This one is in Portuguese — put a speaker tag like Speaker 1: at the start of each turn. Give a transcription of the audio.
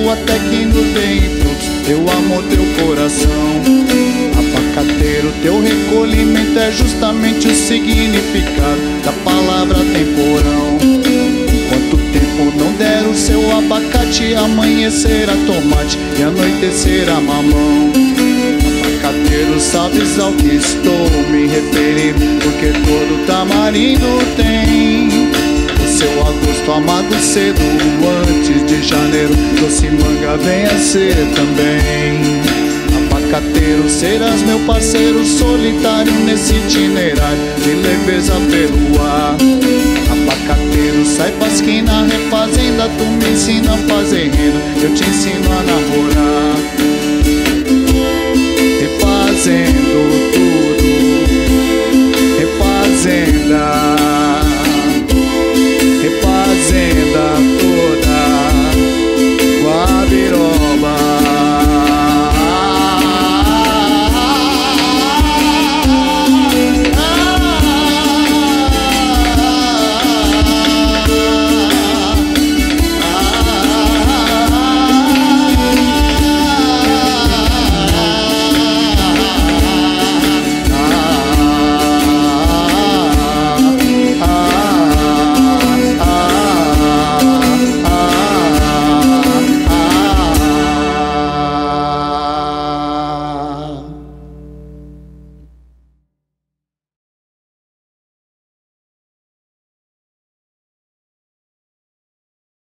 Speaker 1: até que nos deem frutos teu amor, teu coração. Abacateiro, teu recolhimento é justamente o significado da palavra temporão. Enquanto o tempo não der o seu abacate, amanhecerá tomate e anoitecerá mamão. Abacateiro, sabes ao que estou me referindo, porque todo tamarindo tem o seu agosto amargo cedo, antes de janeiro doce manga venha ser também. Abacateiro, serás meu parceiro solitário nesse itinerário de leveza pelo ar. Abacateiro, saipas que na refazenda tu me ensina a fazer renda, eu te ensino a namorar. Refazendo tudo, refazendo